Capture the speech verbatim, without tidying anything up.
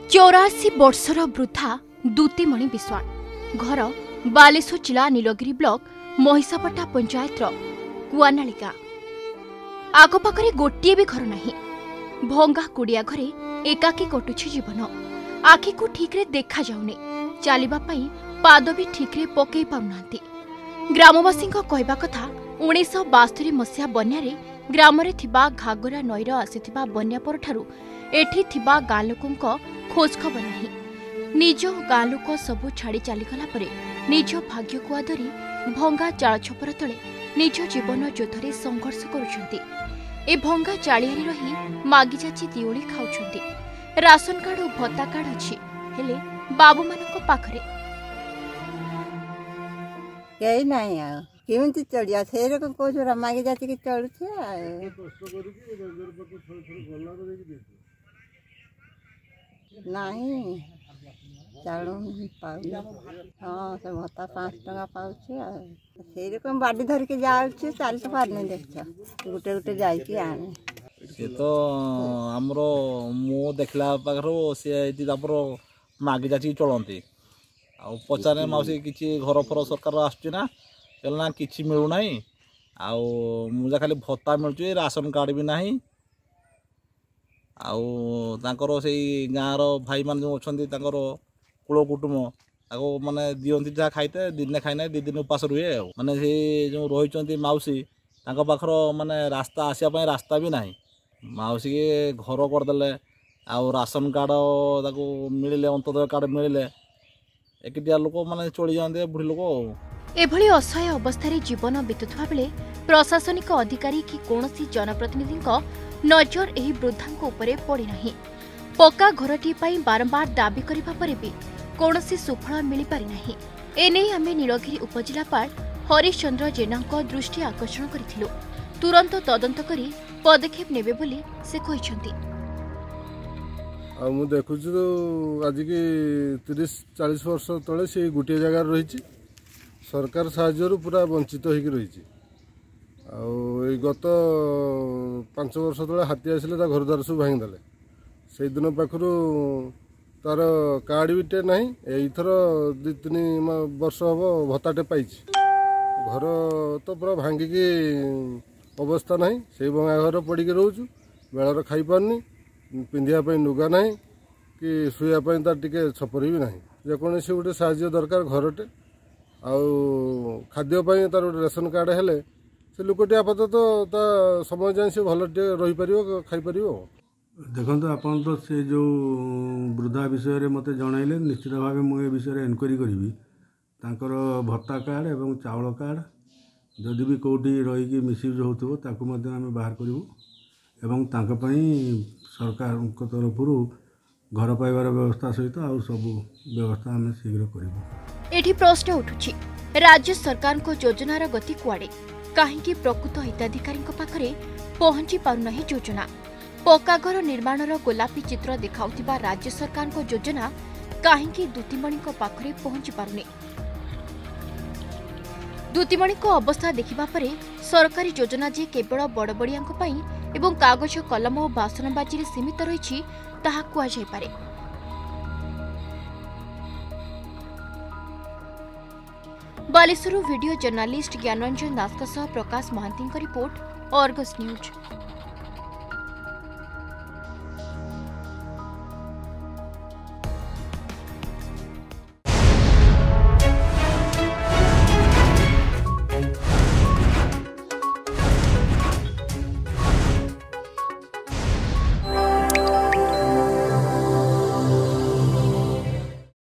चौराशी वर्षर वृद्धा दूतीमणि विश्वाल घर बालेश्वर जिला नीलगिरी ब्लॉक महिषापटा पंचायत कुआनाली गाँ आगपाखरे गोटे भी घर नहीं भंगा कुड़िया घरे एकाकी कटुछि जीवन आखि को ठीक रे देखा जाउनी चलिबा पई पाद भी ठीक रे पकई पाउनांती ग्रामवासी कहवा कथा उन्नीस बास्तरी मसीहा बन्यारे ग्राम घागरा नईर आसीथिबा बन्या परठारु एठी थिबा गाँ लोकंक खोज खबर नहीं निज गाँ लोक सबु छाड़ी चलीगला परे निज भाग्य को आदरी भंगा चाल छपर तले निज जीवन जोधरे संघर्ष करुछंती ए भंगा चालियारी रही मागी जाची दिओली खाउछंती राशन कार्ड और भत्ता कार्ड अछि हेले बाबू मानक पाखरे कई नहीं आ केमती चढ़िया से रकम को जोरा मागी जाती कि चढ़ु छे नहीं चालू पाऊ हाँ से भत्ता पाँच टका पाऊ से रकम बाड़ी धर के जाऊँ चली तो पार नहीं देख गोटे गोटे जाइए आने सी तो आमर मु देखला पाखर सी मागी जाची चलती आ पचारे मौसी किसी घर फर सरकार आसुना ना किसी मिलूना मुझे खाली भत्ता मिलूँ राशन कार्ड भी ना आउर से गाँव भाई मान जो अच्छा कूल कुटुंब माने दिखती जहाँ खाईते दिन खाई ना दी दिन उपास रुए माने से जो रही मौसी पाखर माने रास्ता आसापी रास्ता भी ना मौसी के घर करदे आउ राशन कार्ड मिले अंत्योदय कार्ड मिले एकटिया लोक माने चली जाते बुढ़ी लोक एभली असहाय अवस्था जीवन बीतुवा बेले प्रशासनिक अधिकारी कि कौनसी जनप्रतिनिधि नजर एही वृद्धा उपरे पड़ी नहीं पक्का घरटी पाई बारंबार दाबी करिबा परे भी कौनसी सुफल मिल पारि नहीं एने आमे नीलगिरी उपजिलापाल हरीश चंद्र जेना दृष्टि आकर्षण करिथिलु तुरंत तदंत करी पदक्षेप नेबे बोली से कहिसंती आ मु देखुछु तो आज की तीस चालीस वर्ष तले से गोटे जगह रही सरकार साहाय्य पूरा वंचित होकर रही गत पांच वर्ष तले हाथी आसिले घर द्वार सब भांगीदे से दिन पाखर तार कार्ड भी टे ना यथर दु तीन वर्ष हम भत्ताटे पाई घर तो पूरा भांगिकी अवस्था ना से भंगा घर पड़ी रोचु बेलर खाई पारनी पिंधापी लुगा ना कि शुआपाई तार टे छपर भी ना जेकोसी गोटे साहाय्य दरकार घरटे आद्यपाई तार गोटे रेशन कार्ड हेले से लोकटी आपातत समय जाए से भल रही पार खाईपर देखो आपन तो से जो वृद्धा विषय रे मते जणाइले निश्चित भाव मुझे विषय एनक्वारी करी तांकर भत्ता कार्ड एवं चाउल कार्ड जदि भी कौटी रही मिसयूज होथबो ताकू मते आमे बाहर करिवो एवं तांक पई सरकार तरफ घर पाइबार व्यवस्था सहित आ सब व्यवस्था आमे शीघ्र करिवो। एठी प्रश्न उठुछि राज्य सरकार को योजनार गति कुआडे काहेकि प्रकृत हिताधिकारी पाखरे पहुंची पारु नहीं योजना पक्का घर निर्माणर गोलापी चित्र देखाउथिबा राज्य सरकार को योजना काहेकि दूतीमणि पाखरे पहुंची पारुनी दूतीमणि अवस्था देखिबा परे सरकारी योजना जे केवल बड़बड़िया एवं कागज कलम और बासनबाजी सीमित रही ताहा कुआ जाय पारे। Baleshwar video journalist Gyanaranjan Das Prakash Mohanty report Argus news.